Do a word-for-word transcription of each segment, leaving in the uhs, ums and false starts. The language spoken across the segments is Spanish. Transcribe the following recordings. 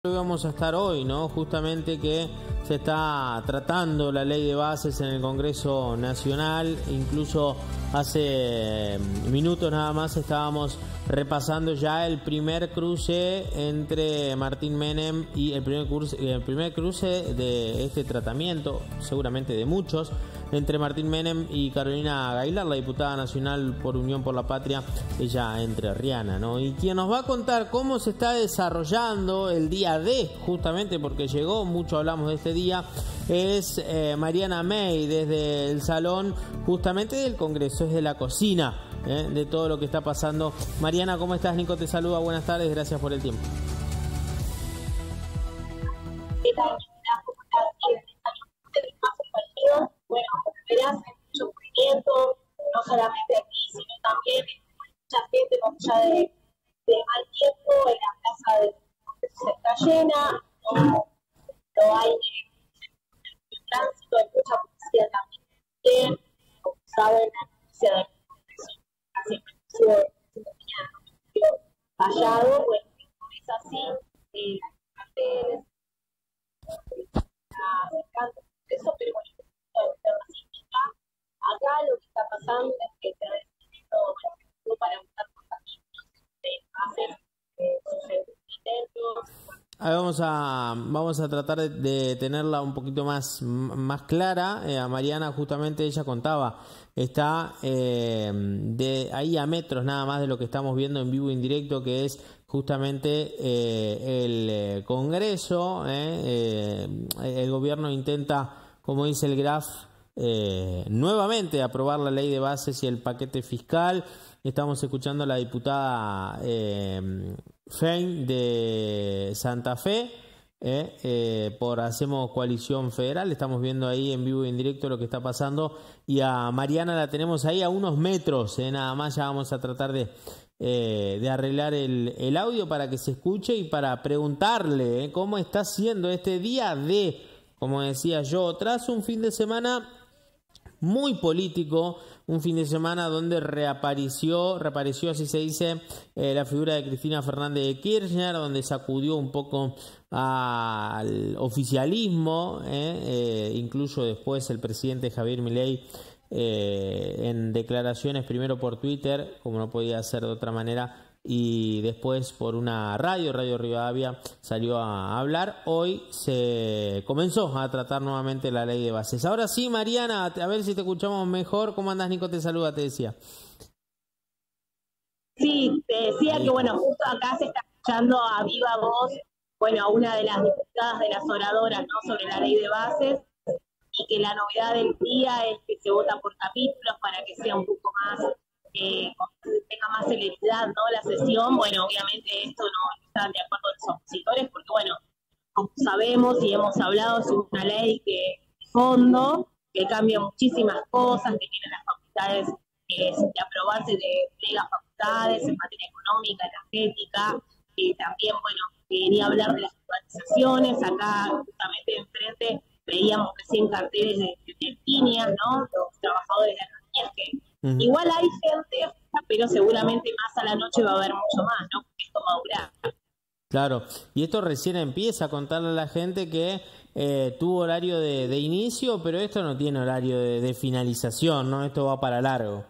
Vamos a estar hoy, ¿no? Justamente que se está tratando la ley de bases en el Congreso Nacional. Incluso hace minutos nada más estábamos repasando ya el primer cruce entre Martín Menem y el primer cruce, el primer cruce de este tratamiento, seguramente de muchos, entre Martín Menem y Carolina Gaylar, la diputada nacional por Unión por la Patria, ella entrerriana, ¿no? Y quien nos va a contar cómo se está desarrollando el día D, justamente porque llegó, mucho hablamos de este día, es eh, Mariana May, desde el salón justamente del Congreso, es de la cocina, ¿eh? de todo lo que está pasando. Mariana, ¿cómo estás? Nico te saluda, buenas tardes, gracias por el tiempo. Bueno, como verás, hay mucho movimiento, no solamente aquí, sino también mucha gente con ya de, de mal tiempo, en la plaza de se está llena, no, no hay tránsito, hay mucha policía también, que, como saben, la noticia de casi fallado, bueno, es así, eh, carteles, eso, pero bueno, acá lo que está pasando es que se ha decidido bueno, para buscar caminos, hacer sus intentos. Ahí vamos a vamos a tratar de, de tenerla un poquito más, más clara. Eh, a Mariana justamente ella contaba, está eh, de ahí a metros nada más de lo que estamos viendo en vivo e indirecto, que es justamente eh, el eh, Congreso. Eh, eh, el gobierno intenta, como dice el Graf, eh, nuevamente aprobar la ley de bases y el paquete fiscal. Estamos escuchando a la diputada eh, Fein de Santa Fe, eh, eh, por Hacemos Coalición Federal. Estamos viendo ahí en vivo y en directo lo que está pasando. Y a Mariana la tenemos ahí a unos metros, eh, nada más. Ya vamos a tratar de, eh, de arreglar el, el audio para que se escuche y para preguntarle eh, cómo está siendo este día de, como decía yo, tras un fin de semana muy político, un fin de semana donde reapareció, reapareció así se dice, eh, la figura de Cristina Fernández de Kirchner, donde sacudió un poco al oficialismo, eh, eh, incluso después el presidente Javier Milei eh, en declaraciones, primero por Twitter, como no podía ser de otra manera, y después por una radio, Radio Rivadavia, salió a hablar. Hoy se comenzó a tratar nuevamente la ley de bases. Ahora sí, Mariana, a ver si te escuchamos mejor. ¿Cómo andás, Nico? Te saluda, te decía. Sí, te decía que, bueno, justo acá se está escuchando a viva voz, bueno, a una de las diputadas de las oradoras, ¿no?, sobre la ley de bases, y que la novedad del día es que se vota por capítulos para que sea un poco más... Eh, tenga más celeridad, ¿no?, la sesión. Bueno, obviamente esto no están de acuerdo los opositores porque, bueno, como sabemos y hemos hablado, es una ley que de fondo, que cambia muchísimas cosas, que tiene las facultades eh, de aprobarse, de plegas facultades en materia económica, energética, y también, bueno, quería hablar de las privatizaciones. Acá, justamente enfrente, veíamos recién carteles de, de líneas, ¿no?, los trabajadores de las líneas que Uh-huh. Igual hay gente, pero seguramente más a la noche va a haber mucho más, ¿no? Porque esto va a durar. Claro, y esto recién empieza a contarle a la gente que eh, tuvo horario de, de inicio, pero esto no tiene horario de, de finalización, ¿no? Esto va para largo.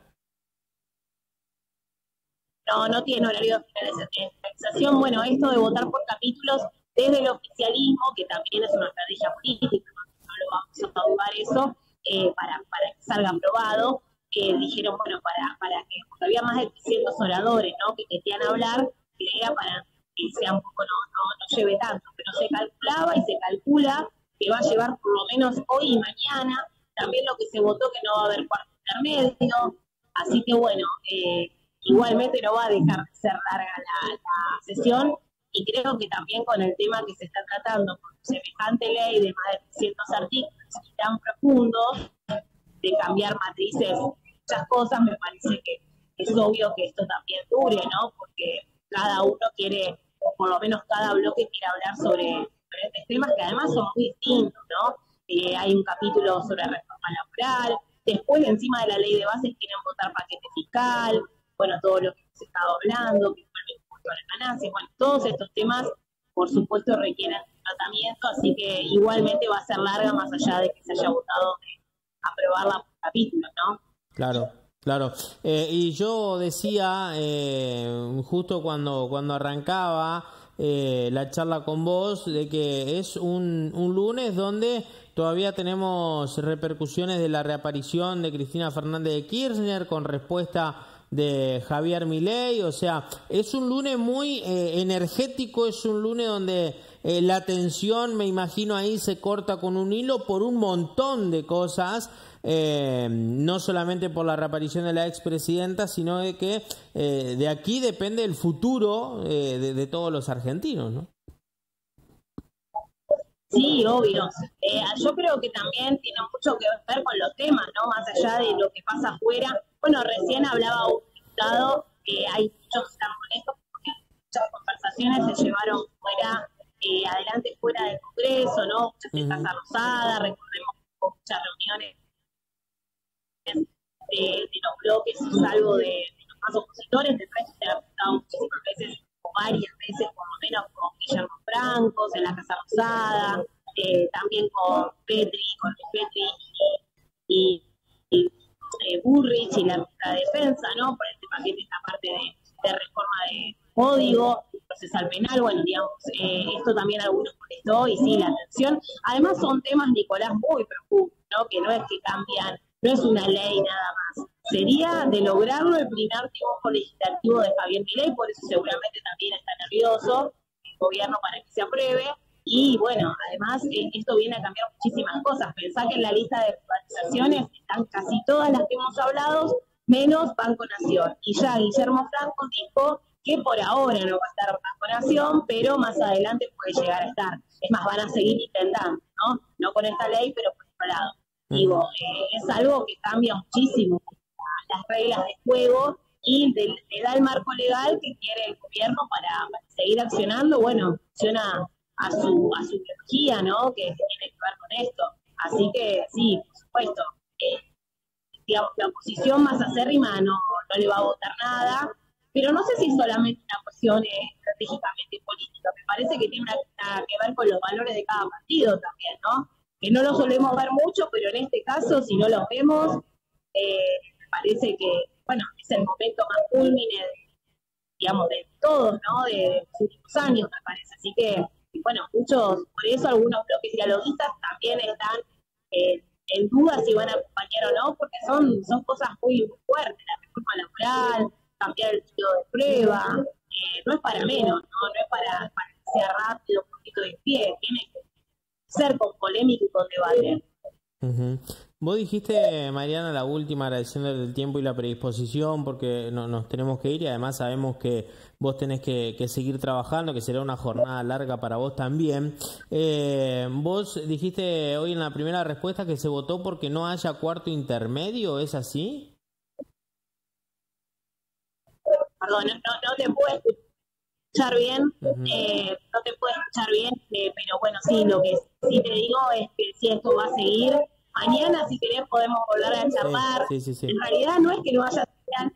No, no tiene horario de finalización. Bueno, esto de votar por capítulos desde el oficialismo, que también es una estrategia política, no, no lo vamos a dudar eso, eh, para, para que salga aprobado. Que dijeron, bueno, para, para que, porque había más de trescientos oradores, ¿no?, que querían hablar, que era para que sea un poco, no, no, no lleve tanto, pero se calculaba y se calcula que va a llevar por lo menos hoy y mañana. También lo que se votó, que no va a haber cuarto intermedio, así que bueno, eh, igualmente no va a dejar de ser larga la, la sesión, y creo que también con el tema que se está tratando, con semejante ley de más de trescientos artículos y tan profundos, de cambiar matrices, muchas cosas, me parece que es obvio que esto también dure, ¿no? Porque cada uno quiere, o por lo menos cada bloque quiere hablar sobre diferentes temas que además son muy distintos, ¿no? Eh, hay un capítulo sobre reforma laboral, después encima de la ley de bases quieren votar paquete fiscal, bueno, todo lo que se está hablando, que fue el impuesto a la ganancia, bueno, todos estos temas por supuesto requieren tratamiento, así que igualmente va a ser larga más allá de que se haya votado de aprobarla por capítulo, ¿no? Claro. Claro, eh, y yo decía eh, justo cuando, cuando arrancaba eh, la charla con vos de que es un, un lunes donde todavía tenemos repercusiones de la reaparición de Cristina Fernández de Kirchner con respuesta de Javier Milei, o sea, es un lunes muy eh, energético, es un lunes donde eh, la tensión, me imagino ahí se corta con un hilo por un montón de cosas. Eh, no solamente por la reaparición de la expresidenta, sino de que eh, de aquí depende el futuro eh, de, de todos los argentinos, ¿no? Sí, obvio. Eh, yo creo que también tiene mucho que ver con los temas, ¿no? Más allá de lo que pasa afuera. Bueno, recién hablaba un diputado que hay muchos que están molestos porque muchas conversaciones se llevaron fuera, eh, adelante fuera del Congreso, ¿no? Muchas en Casa Rosada, recordemos que hubo muchas reuniones De, de los bloques, salvo de, de los más opositores, del resto se ha presentado muchísimas veces, o varias veces por lo menos, con Guillermo Francos en la Casa Rosada, eh, también con Petri, con Petri y, y, y eh, Burrich y la ministra de Defensa, ¿no? Por este paquete, esta parte de, de reforma de código procesal penal, bueno, digamos, eh, esto también a algunos molestó y sí, la atención. Además son temas, Nicolás, muy profundos, ¿no? Que no es que cambian. No es una ley nada más. Sería de lograrlo el primer triunfo legislativo de Javier Milei, por eso seguramente también está nervioso el gobierno para que se apruebe. Y bueno, además eh, esto viene a cambiar muchísimas cosas. Pensá que en la lista de privatizaciones están casi todas las que hemos hablado, menos Banco Nación. Y ya Guillermo Franco dijo que por ahora no va a estar Banco Nación, pero más adelante puede llegar a estar. Es más, van a seguir intentando, ¿no? No con esta ley, pero por otro lado. Digo, eh, es algo que cambia muchísimo las reglas de juego y le da el marco legal que quiere el gobierno para, para seguir accionando. Bueno, funciona a su a su ideología, ¿no? Que, que tiene que ver con esto. Así que sí, por supuesto, eh, digamos, la oposición más acérrima no, no le va a votar nada, pero no sé si es solamente una cuestión eh, estratégicamente política. Me parece que tiene una, una que ver con los valores de cada partido también, ¿no? Que no lo solemos ver mucho, pero en este caso, si no lo vemos, eh, me parece que, bueno, es el momento más culmine, de, digamos, de todos, ¿no? De, de los últimos años, me parece. Así que, bueno, muchos, por eso algunos bloques dialoguistas también están eh, en duda si van a acompañar o no, porque son, son cosas muy, muy fuertes, la reforma laboral, cambiar el tipo de prueba, eh, no es para menos, ¿no? No es para, para que sea rápido, un poquito de pie, tiene que ser con polémica y con debate. Uh-huh. Vos dijiste, Mariana, la última, agradeciendo el tiempo y la predisposición porque no, nos tenemos que ir y además sabemos que vos tenés que, que seguir trabajando, que será una jornada larga para vos también. Eh, vos dijiste hoy en la primera respuesta que se votó porque no haya cuarto intermedio, ¿es así? Perdón, no, no te puedo escuchar bien, uh-huh. eh, no te puedo escuchar bien, eh, pero bueno, sí, lo que sí te digo es que si esto va a seguir, mañana si querés podemos volver a charlar. Sí, sí, sí, sí. En realidad no es que no haya señal,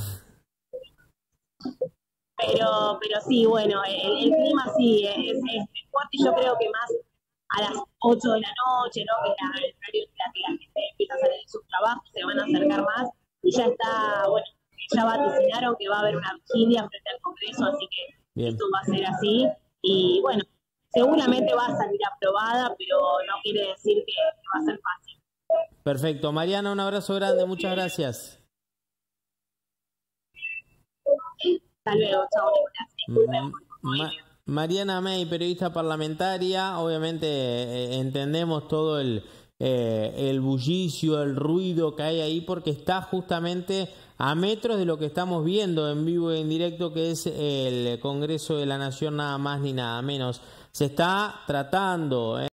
pero pero sí, bueno, el, el clima sí es, es fuerte y yo creo que más a las ocho de la noche, ¿no? Que es el horario en la que la gente empieza a salir de sus trabajos, se van a acercar más y ya está, bueno, ya vaticinaron que va a haber una vigilia frente al Congreso, así que Bien. Esto va a ser así y bueno, seguramente va a salir aprobada, pero no quiere decir que, que va a ser fácil. Perfecto. Mariana, un abrazo grande, muchas gracias. Hasta luego, chao, Nicolás. Ma Mariana May, periodista parlamentaria, obviamente eh, entendemos todo el, eh, el bullicio, el ruido que hay ahí porque está justamente a metros de lo que estamos viendo en vivo y en directo, que es el Congreso de la Nación, nada más ni nada menos. Se está tratando, ¿eh?